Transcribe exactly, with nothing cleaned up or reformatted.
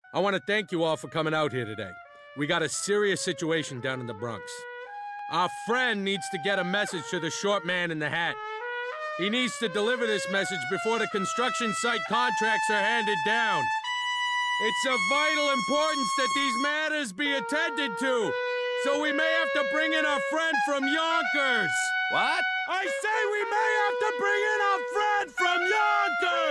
I want to thank you all for coming out here today. We got a serious situation down in the Bronx. Our friend needs to get a message to the short man in the hat. He needs to deliver this message before the construction site contracts are handed down. It's of vital importance that these matters be attended to, so we may have to bring in our friend from Yonkers. What? I say we may have to bring in our friend from Yonkers!